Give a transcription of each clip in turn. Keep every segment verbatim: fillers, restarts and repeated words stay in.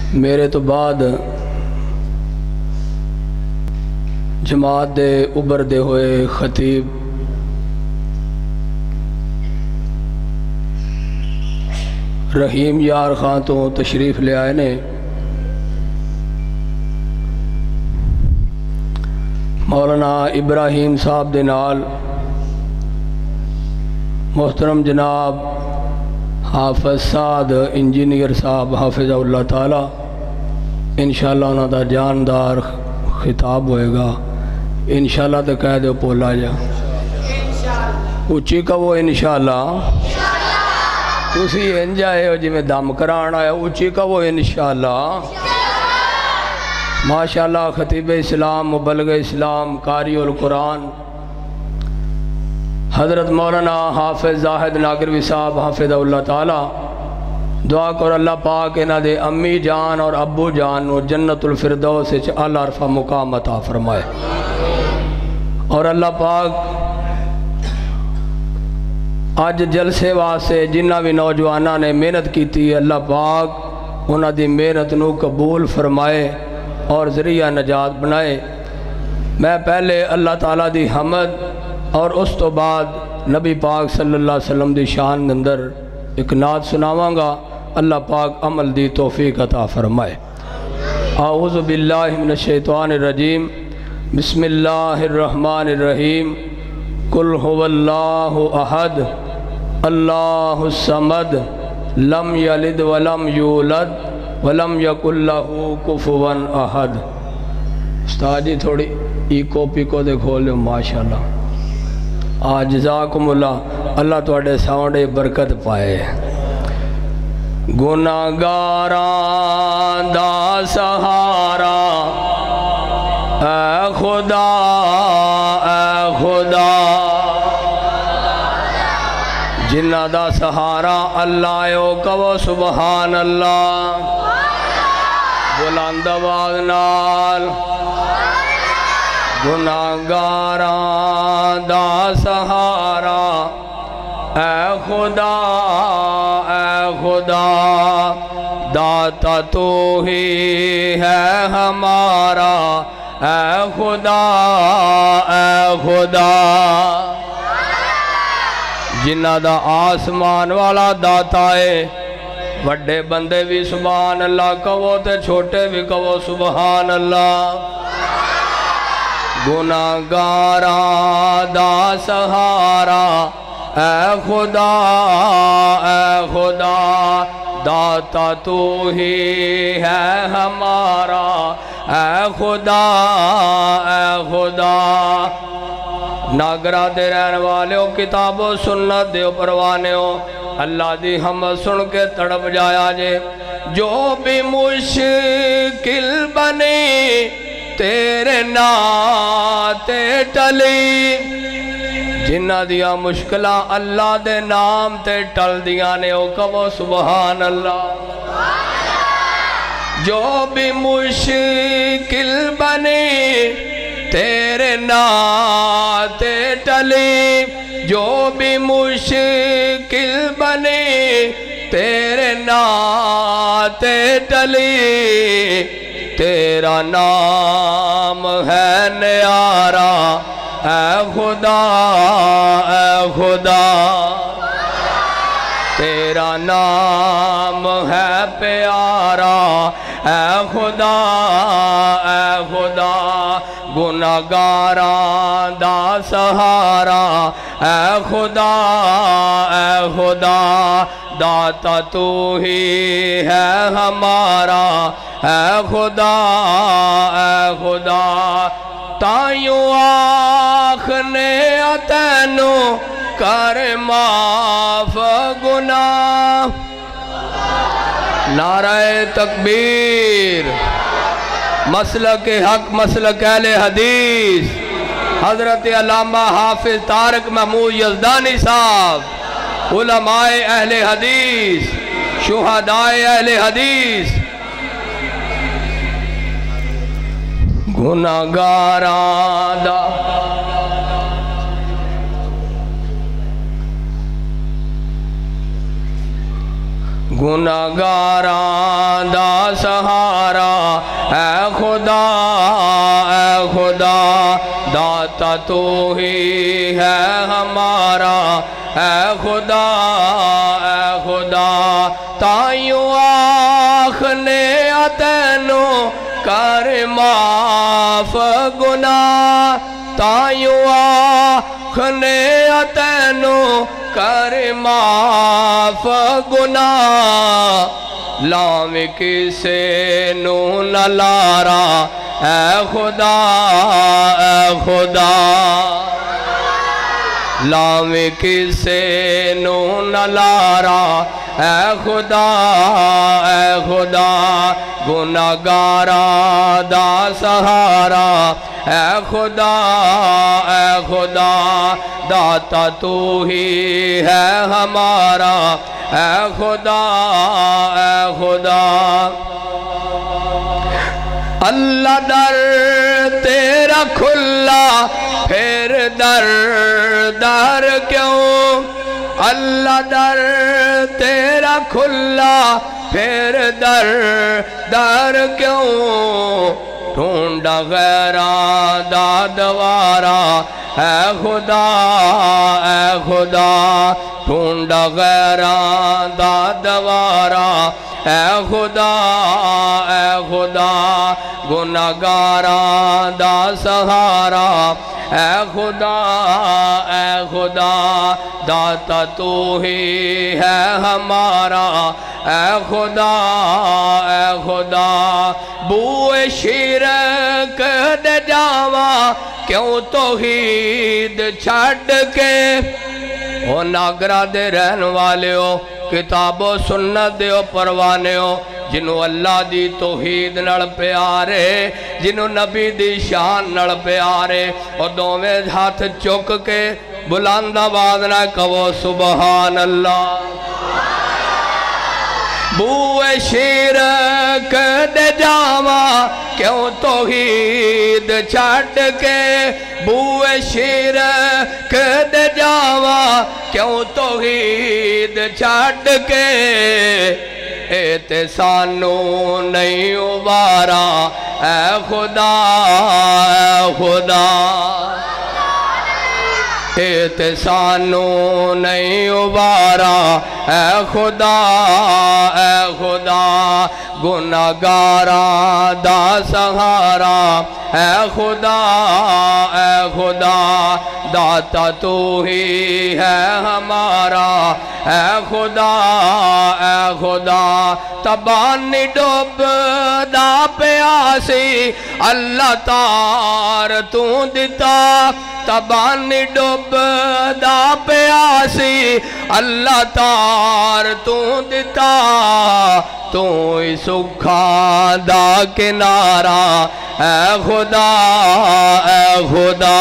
میرے تو بعد جماعت دے ابر دے ہوئے خطیب رحیم یار خان تو تشریف لے آئے نے۔ مولانا ابراہیم صاحب دے نال محترم جناب حافظ سعد انجینئر صاحب حافظ اللہ تعالی انشاءاللہ انہوں دا جاندار خطاب ہوئے گا۔ انشاءاللہ تو کہہ دے پولا جا اچھی کا وہ انشاءاللہ تسی انجائے ہو جی میں دم کران آیا اچھی کا وہ انشاءاللہ ماشاءاللہ خطیب اسلام مبلغ اسلام قاری القرآن حضرت مولانا حافظ زاہد ناگروی صاحب حافظ اللہ تعالی دعا کر اللہ پاک انہ دے امی جان اور ابو جان و جنت الفردوس سے اعلی عرفہ مقام عطا فرمائے، اور اللہ پاک آج جلسے واسطے جنہ بھی نوجوانہ نے محنت کی تھی اللہ پاک انہ دی محنت نو قبول فرمائے اور ذریعہ نجات بنائے۔ میں پہلے اللہ تعالیٰ دی حمد اور اس تو بعد نبی پاک صلی اللہ علیہ وسلم دی شان اندر ایک نعت سناواں گا، اللہ پاک عمل دی توفیق عطا فرمائے۔ اعوذ باللہ من الشیطان الرجیم، بسم اللہ الرحمن الرحیم، قل هو اللہ احد اللہ الصمد لم یلد ولم یولد ولم یکن لہ کفوا احد۔ استاد جی تھوڑی ایکو پیکو دے کھولے ماشاءاللہ، آج جزاکم اللہ، اللہ توڑے ساؤنڈے برکت پائے۔ گناہگاراں دا سہارا اے خدا اے خدا، جنہ دا سہارا اللہ او کہو سبحان اللہ، بلند آواز نال۔ گناہگاراں دا سہارا اے خدا اے خدا، داتا تو ہی ہے ہمارا اے خدا اے خدا، جنہ دا آسمان والا داتا ہے، وڈے بندے بھی سبحان اللہ کہو تے چھوٹے بھی کہو سبحان اللہ۔ گناہگاراں دا سہارا اے خدا اے خدا، داتا تو ہی ہے ہمارا اے خدا اے خدا۔ ناگرہ دے رہن والے ہو، کتاب و سنت دے پروانے ہو، اللہ دی حمد سن کے تڑپ جایا جے۔ جو بھی مشکل بنی تیرے ناتے ٹلی، جنہ دیا مشکلہ اللہ دے نام تے ٹل دیا نے او کہو سبحان اللہ۔ جو بھی مشکل بنی تیرے ناتے ٹلی، جو بھی مشکل بنی تیرے ناتے ٹلی، تیرا نام ہے نیارا اے خدا اے خدا، تیرا نام ہے پیارا اے خدا اے خدا۔ گناہگاراں دا سہارا اے خدا اے خدا، داتا تو ہی ہے ہمارا اے خدا اے خدا۔ تائیوں آخنے تینو کر معاف گناہ، نعرہ تکبیر، مسلک حق مسلک اہل حدیث حضرت علامہ حافظ طارق محمود یزدانی صاحب، علماء اہل حدیث، شہداء اہل حدیث۔ گناہگاراں دا گناہگاراں دا سہارا اے خدا اے خدا داتا تو ہی ہے ہمارا اے خدا اے خدا تائیوں آخنے اتنو کر معاف گناہ تائیوں آخنے اتنو کر معاف گناہ لاویں کسے نو نہ لارا اے خدا اے خدا لاویں کسے نو نہ لارا اے خدا اے خدا گناہگاراں دا سہارا اے خدا اے خدا داتا تو ہی ہے ہمارا اے خدا اے خدا اللہ در تیرا کھلا پھر در در کیوں اللہ در تیرا کھلا پھر در در کیوں ڈھونڈا غیراں دا دوارا اے خدا اے خدا ڈھونڈا غیراں دا دوارا اے خدا اے خدا گناہگاراں دا سہارا اے خدا اے خدا داتا تو ہی ہے ہمارا اے خدا اے خدا بوئے شرک دے جاواں کیوں توحید چھڑ کے او ناگرہ دے رہن والے ہو کتاب و سنت دے او پروانے ہو جنہوں اللہ دی توحید نڑ پیارے جنہوں نبی دی شان نڑ پیارے اور دوویں ہاتھ چک کے بلند آواز نہ کہو سبحان اللہ بوئے شرک دے جاواں کیوں توحید چھڑ کے بوئے شرک دے جاواں کیوں توحید چھڑ کے ایتے سانو نہیں ابارا اے خدا اے خدا ایتے سانو نہیں ابارا اے خدا اے خدا گناہگاراں دا سہارا اے خدا اے خدا داتا تو ہی ہے ہمارا اے خدا اے خدا تبانی ڈوب دا پیاسی اللہ تار تو دیتا تبانی ڈوب دا پیاسی اللہ تار تو دیتا تو ہی سکھا دا کنارا اے خدا اے خدا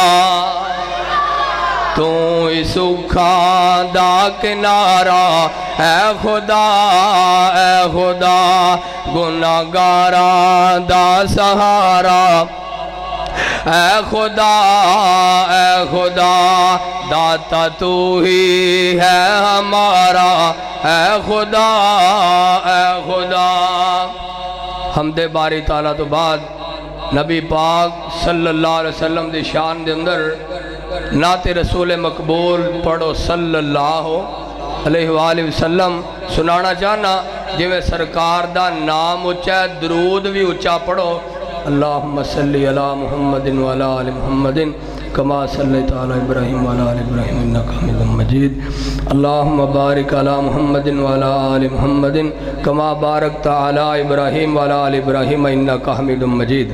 تو ہی سکھا دا کنارا اے خدا اے خدا گناہگاراں دا سہارا اے خدا اے خدا داتا تو ہی ہے ہمارا اے خدا اے خدا حمد باری تعالیٰ تو بعد نبی پاک صلی اللہ علیہ وسلم دی شان دے اندر نعت رسول مقبول پڑھو صلی اللہ علیہ وآلہ وسلم سنانا چاہنا جو سرکار دا نام اچھا درود بھی اچھا پڑھو اللہم صلی علی محمد وعلی آل محمد کما صلیت علی ابراہیم وعلی آل ابراہیم انکا حمید مجید اللہم بارک علی محمد وعلی آل محمد کما بارکت علی ابراہیم وعلی آل ابراہیم انکا حمید مجید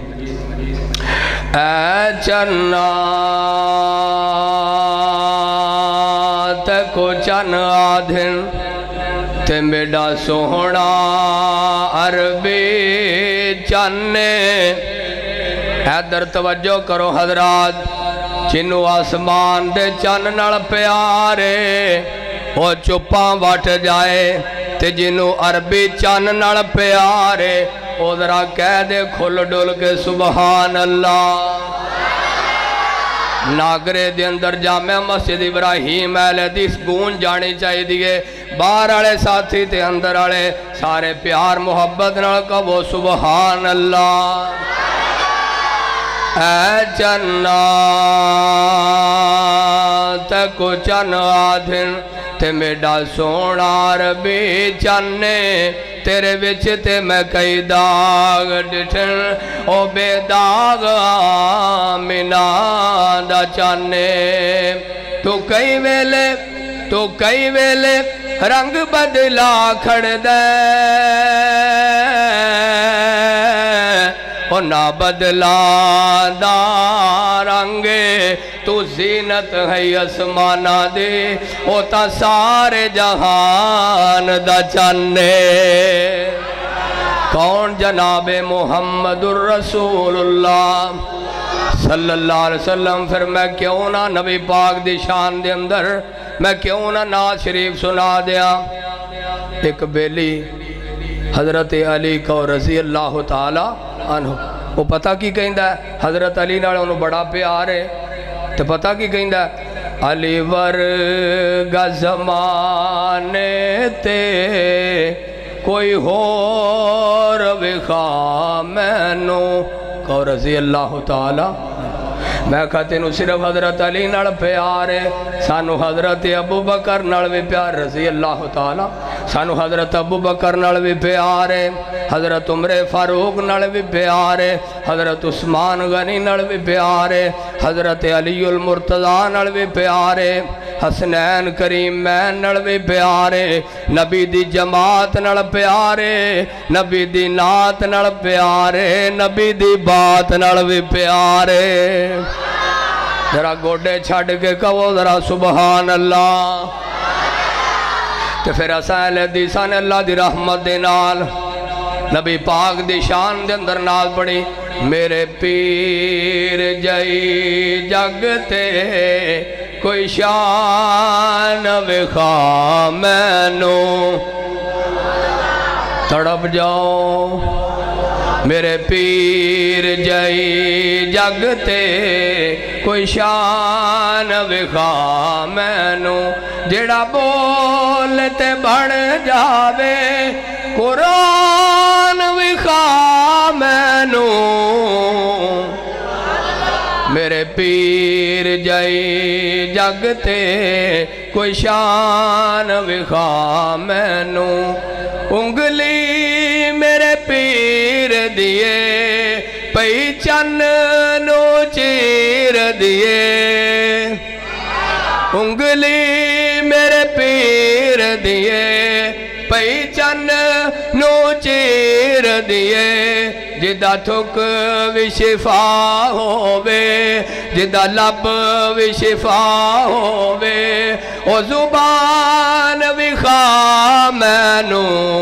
اے چنا تکو چن آدھن تے میڈا سوہنا عربی چنے حیدر توجہ کرو حضرات جنہوں آسمان دے چن نڑ پیارے وہ چپاں وٹ جائے تے جنہوں عربی چن نڑ پیارے او ذرا کہہ دے کھل ڈول کے سبحان اللہ नागरे दे अंदर जामिया मस्जिद इब्राहिम अहले हदीस गूंज जानी चाहिए। बाहर वाले साथी ते अंदर वाले सारे प्यार मुहब्बत नाल कहो सुबहान अल्लाह। ऐ चन्ना तको चन आधिन ते मेरा सोना रबी चन्ने तेरे विच ते मैं कई दाग डिठन ओ बेदाग आमिना दा चन्ने। तू कई वेले तू कई वेले रंग बदला खड़दा ओ ना बदला दा रंगे तू जीनत है आसमाना दे ओ ता सारे जहान दा चन्ने। कौन जनाबे मुहम्मदुर रसूलुल्लाह सल्लल्लाहु अलैहि वसल्लम। फिर मैं क्यों ना नबी पाक दी शान दे अंदर मैं क्यों ना नात शरीफ सुना दिया। एक बेली हजरत अली को रजी अल्लाह ताला अनहु वो पता की कहंदा हजरत अली नाल उन्होंने बड़ा प्यार है तो पता की कहंदा अली वर्गा ज़माने ते कोई होर विखा मैनू को रजी अल्लाह ताला। मैं कहा तेनू सिर्फ हजरत अली नाल प्यार है सानू हजरत अबू बकर नाल भी प्यार रजी अल्लाह ताला। सानू हजरत अबू बकर नाल भी प्यार है हजरत उमरे फारूक नाल भी प्यार है हजरत उस्मान गनी नाल भी प्यार है हजरत अली उल मुर्तज़ा नाल भी प्यार है हसनैन करीम मैन नाल भी प्यार है नबी दी जमात नाल प्यार है नबी दी नात नाल प्यार है नबी दी बात नाल भी प्यार है। जरा गोडे छड़ के कहो जरा सुबहान अल्लाह। तो फिर असा हदीसा ने अल्लाह दी रहमत दे नाल नबी पाक दी शान दे अंदर नाल पढ़ी मेरे पीर जई जगते कोई शान विखा मैनू तड़प जाओ। मेरे पीर जई जगते कोई शान विखा मैनू जेड़ा बोल ते बन जावे कुरान विखा मैनू। मेरे पीर जई जगते कोई शान विखा मैनू उंगली मेरे पीर दिए पई चन्न नो चीर दिए उंगली मेरे पीर दिए पई चन्न नो चीर दिए जिदा थुक भी शिफा होवे जिदा लब भी शिफा होवे ओ जुबान विखा मैनू।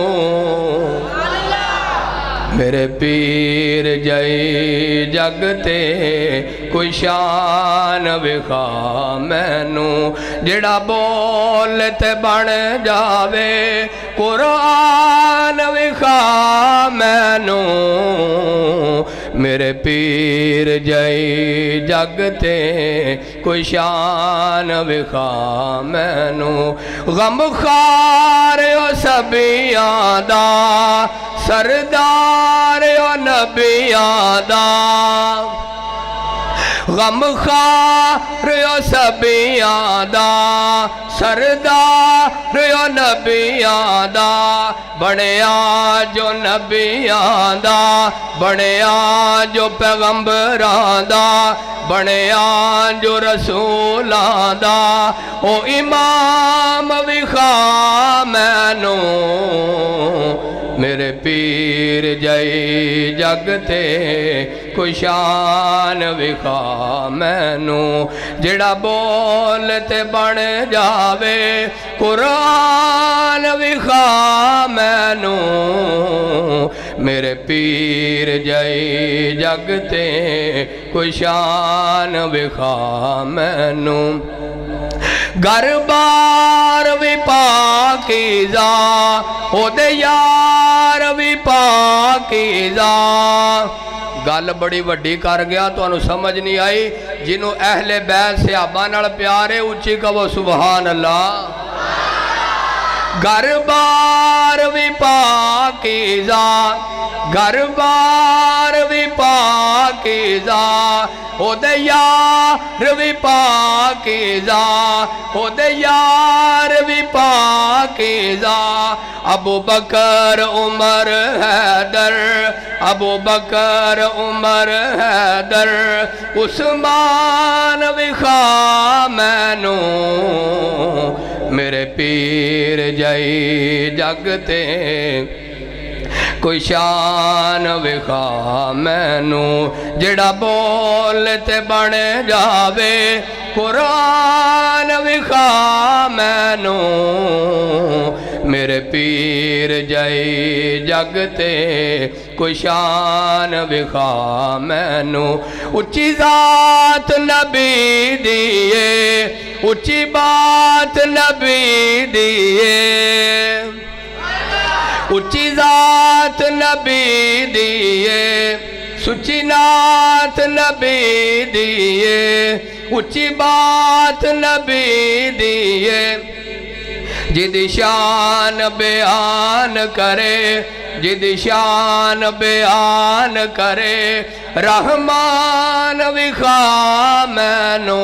मेरे पीर जई जगते कोई शान विखा मैनू जेड़ा बोल ते बन जावे कुरान विखा मैनू। मेरे पीर जई जगते कोई शान विखा मैनू गम खार ओ सबियां दा सरदार ओ नबियां दा गम खार ओ सबियां दा सरदार ओ नबियां दा बनिया जो नबियां दा बनिया जो पैगंबरां दा बनिया जो रसूलां दा ओ इमाम विखा मैनू। मेरे पीर जई जगते कोई शान विखा मैनू जेड़ा बोल ते बन जावे कुरान विखा मैनू। मेरे पीर जई जगते कोई शान विखा मैनू घर बार भी पाकीज़ा ओदे यार भी पाकीज़ा گل بڑی وڈی کر گیا تو انہوں سمجھ نہیں آئی جنہوں اہل بیت صحابہ نال پیارے اچھی کہو سبحان اللہ گھر بار بھی پاکیزہ گھر بار بھی پاکیزہ او دے یار بھی پاکیزہ او دے یار بھی پاکیزہ ابو بکر عمر حیدر ابو بکر عمر حیدر عثمان بھی خامینوں میرے پیر جائی جگتے کوئی شان وکھا مینوں جڑا بولتے بنے جاوے قرآن وکھا مینوں میرے پیر جائی جگتے کوئی شان وکھا مینوں اچھی ذات نبی دیئے اچھی بات نبی دیئے اچھی ذات نبی دیئے سچی نات نبی دیئے اچھی بات نبی دیئے جد شان بیان کرے جد شان بیان کرے رحمان وکھا مینوں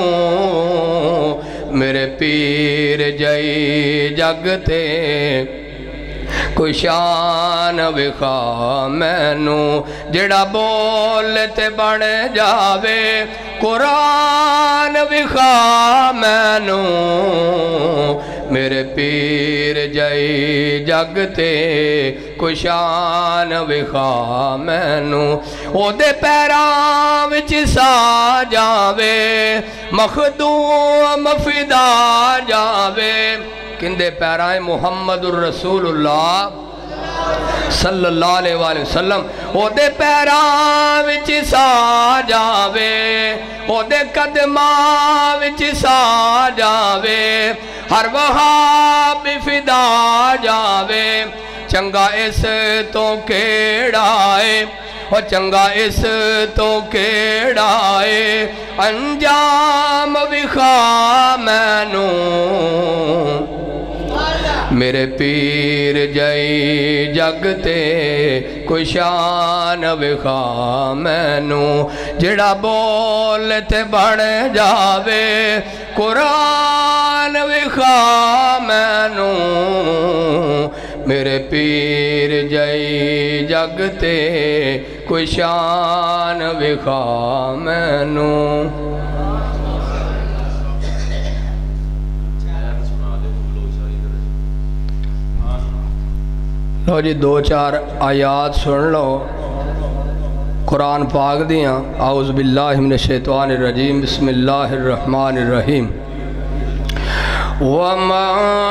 میرے پیر جائی جگتے کوئی شان وکھا مینوں جڑا بولتے بن جاوے قرآن وکھا مینوں میرے پیر جائی جگتے کوئی شان وکھا مینوں او دے پیراں وچ سا جاوے مخدوم فدا جاوے کندے پیرائیں محمد الرسول اللہ صلی اللہ علیہ وآلہ وسلم او دے پیراں وچ سا جاوے او دے قدماں وچ سا جاوے ہر وہاب فدا جاوے چنگا اس تو کیڑائے اور چنگا اس تو کیڑائے انجام وکھا مینوں میرے پیر جائی جگتے کوئی شان وکھا مینوں جڑا بولتے بن جاوے قرآن وکھا مینوں میرے پیر جائی جگتے کوئی شان وکھا مینوں لو جی دو چار آیات سن لو قرآن پاک دیاں اعوذ باللہ من الشیطان الرجیم بسم اللہ الرحمن الرحیم وَمَا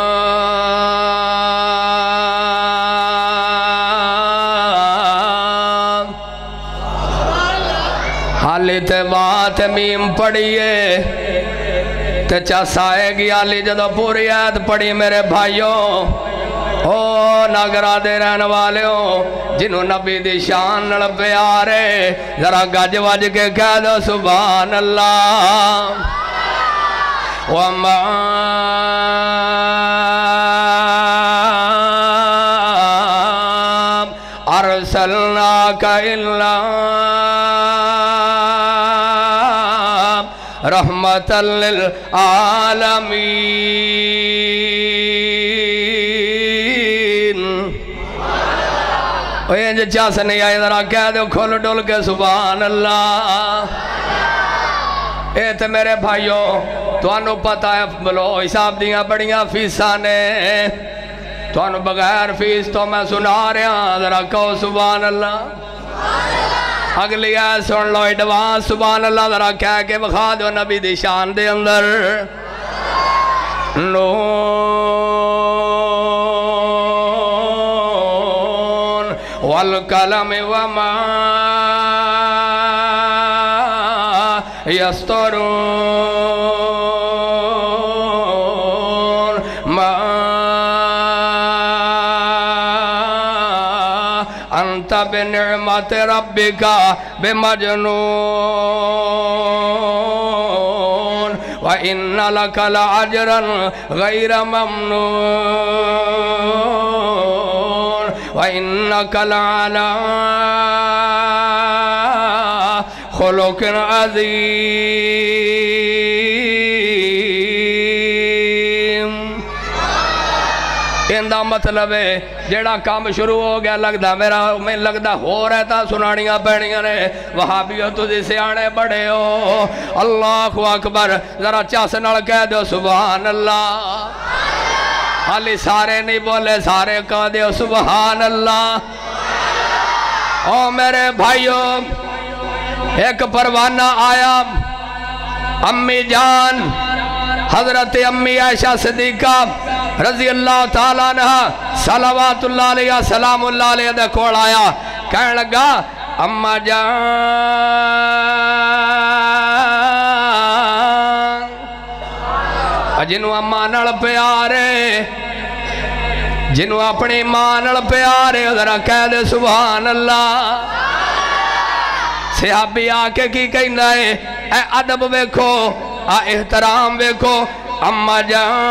حالی تے بات میم پڑھئے تے چاسائے گی حالی جدو پوری آیت پڑھی میرے بھائیوں او ناگرہ دے رہن والے ہو جنہوں نبی دی شان نڑ پیارے ذرا گج وج کے کہہ دو سبحان اللہ وَمَا أَرْسَلْنَاكَ إِلَّا رَحْمَةً لِلْعَالَمِينَ یہ جو چاہ سے نہیں آئی ذرا کہہ دو کھول ڈول کے سبحان اللہ اے تے میرے بھائیوں تو انہوں پتہ ہے بلو حساب دیاں بڑیاں فیسانے تو انہوں بغیر فیس تو میں سنا رہا ہوں ذرا کہو سبحان اللہ اگلی ہے سن لو ایڈوانس سبحان اللہ ذرا کہہ کے بخوا دو نبی دی شان دے اندر نون والقلم وما يسترون ما انت بنعمت ربک بمجنون وان لک لاجرا غیر ممنون وانک لعلی خلق عظیم۔ اندہ مطلب ہے جیڑا کام شروع ہو گیا لگتا میرا میں لگتا ہو رہتا سنانیاں پینیاں نے وہابیو تجھے سے آنے بڑے ہو اللہ اکبر ذرا چاس نال کہہ دو سبحان اللہ حالی سارے نہیں بولے سارے کہہ دو سبحان اللہ۔ او میرے بھائیوں ایک پروانہ آیا امی جان حضرت امی عائشہ صدیقہ رضی اللہ تعالیٰ عنہ صلوات اللہ علیہ سلام اللہ علیہ دے کھوڑ آیا کہنے لگا اماں جان جنہوں اماں نڑ پیارے جنہوں اپنی ماں نڑ پیارے ذرا کہہ دے سبحان اللہ۔ صحابی آکے کی کہنا ہے اے ادب ویکھو اے احترام ویکھو اماں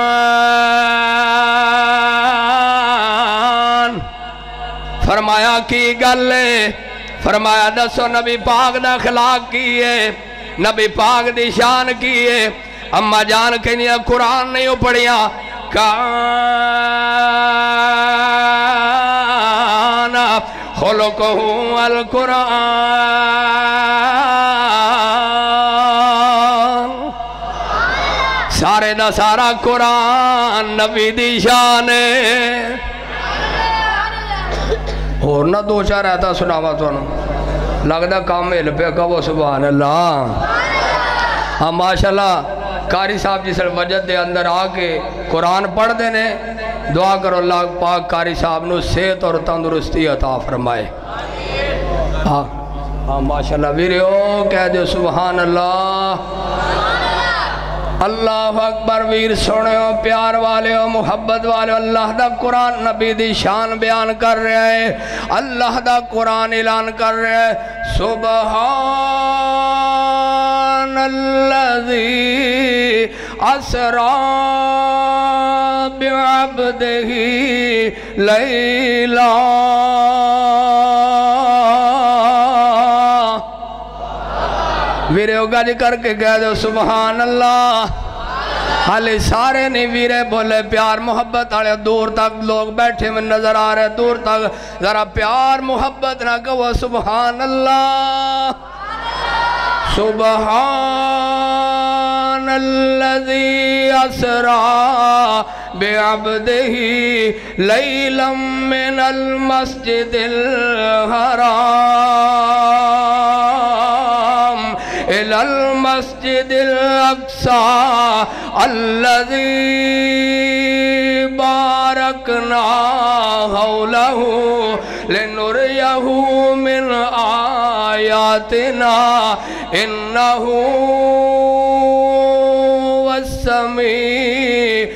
جان فرمایا کی گلے فرمایا دسو نبی پاک دا اخلاق کیے نبی پاک دی شان کیے اماں جان کہنی قرآن نہیں پڑھیا کان خلقہ القرآن سارے دا سارا قرآن نبی دی شان ہے اور نہ دو چار رہتا سناوا تو لگتا کامل پہ کہو سبحان اللہ۔ ہاں ماشاءاللہ قاری صاحب جس وجد دے اندر آکے قرآن پڑھ دینے دعا کرو اللہ پاک قاری صاحب نو صحت اور تندرستی عطا فرمائے۔ ہاں ہاں ماشاءاللہ ویریو کہہ دے سبحان اللہ اللہ اکبر ویر سنے ہو پیار والے ہو محبت والے ہو اللہ دا قرآن نبی دی شان بیان کر رہے ہیں اللہ دا قرآن اعلان کر رہے ہیں سبحان الذی اسرا بعبدہ لیلا ویرے اگاج کر کے کہہ دو سبحان اللہ حالی سارے نہیں ویرے بولے پیار محبت آلے دور تک لوگ بیٹھے میں نظر آ رہے دور تک ذرا پیار محبت نہ کہو سبحان اللہ سبحان الذی اسرا بعبدہ لیلا من المسجد الحرام إلى المسجد الأقصى الذي باركنا حوله لنريه من آياتنا إنه هو السميع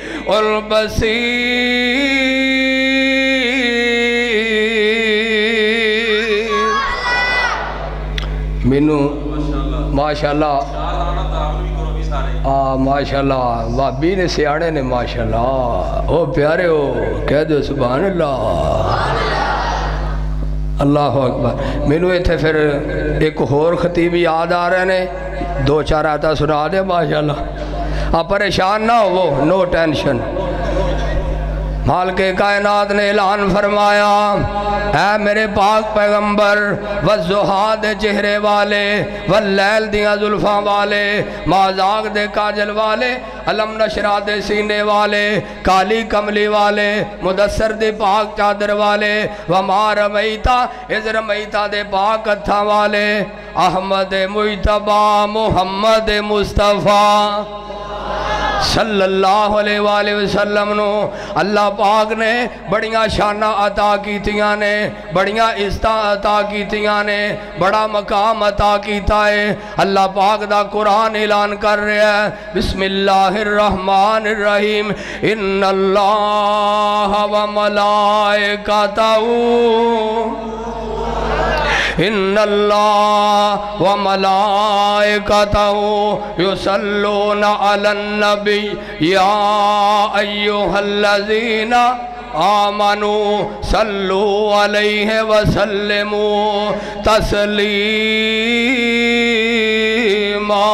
البصير منو ماشاءاللہ آہ ماشاءاللہ وابی نے سیاڑے نے ماشاءاللہ او پیارے ہو کہہ دو سبحان اللہ اللہ اکبر مینو ایتھے پھر ایک اور خطیب یاد آ رہے نے دو چار آتا سنا دے ماشاءاللہ آپ پریشان نہ ہو وہ نو ٹینشن مالک کائنات نے اعلان فرمایا اے میرے پاک پیغمبر والضحا دے چہرے والے واللیل دیاں زلفاں والے مازاق دے کاجل والے علم نشرہ دے سینے والے کالی کملی والے مدثر دے پاک چادر والے وما رمیتا از رمیتا دے پاک اتھا والے احمد مجتبہ محمد مصطفیٰ صلی اللہ علیہ وآلہ وسلم نو اللہ پاک نے بڑیاں شانہ عطا کیتیاں نے بڑیاں عزتاں عطا کیتیاں نے بڑا مقام عطا کیتا ہے اللہ پاک دا قرآن اعلان کر رہے ہیں بسم اللہ الرحمن الرحیم ان اللہ و ملائکتہ ان اللہ و ملائکتہ یصلون علی النبی یا ایہا الذین آمنوا صلو علیہ وسلموا تسلیما۔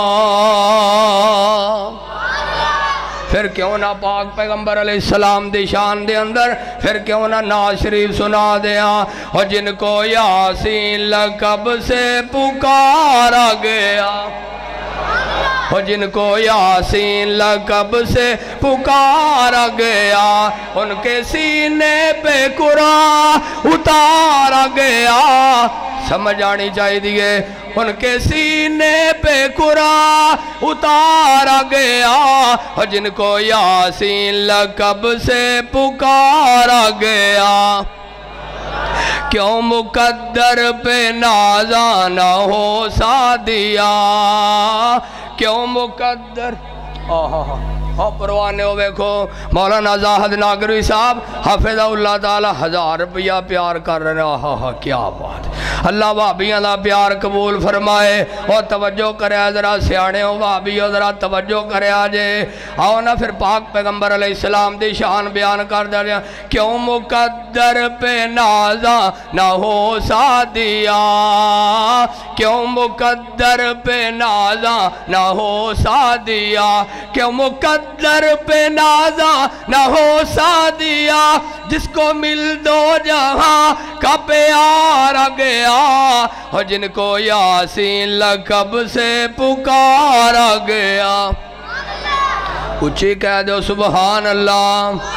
پھر کیوں نہ پاک پیغمبر علیہ السلام دی شان دے اندر پھر کیوں نہ نعت شریف سنا دیا، اور جن کو یاسین لقب سے پکارا گیا، اور جن کو یاسین لقب سے پکارا گیا، ان کے سینے پہ قرآن اتارا گیا۔ سمجھ آنی چاہیے دیئے، ان کے سینے پہ قرآن اتارا گیا، اور جن کو یاسین لقب سے پکارا گیا۔ کیوں مقدر پہ نازانا ہو سعدیہ، کیوں مقدر آہا ہاں ہاں پروانے ہو بیکھو مولانا زاہد ناگروی صاحب حافظہ اللہ تعالی ہزار روپیہ پیار کر رہے ہیں۔ آہا ہاں کیا بات، اللہ وہابیاں دا پیار قبول فرمائے، اور توجہ کرے ذرا سیانے ہو وہابیو ذرا توجہ کرے آجے آؤ نا پھر پاک پیغمبر علیہ السلام دی شان بیان کر دے رہے ہیں۔ کیوں مقدر پہ نازا نہ ہو سعدیہ، کیوں مقدر پہ نازا نہ ہو سعدیہ، کیوں مقدر در پہ نازا نہ ہو سعدیہ، جس کو مل دو جہاں کا پیارا گیا، اور جن کو یاسین لقب سے پکارا گیا۔ اچھی کہہ دو سبحان اللہ۔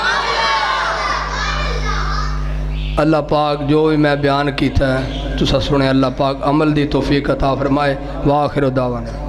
اللہ پاک جو بھی میں بیان کیتا ہے تسا سنے، اللہ پاک عمل دی توفیق عطا فرمائے۔ وآخر دعوانا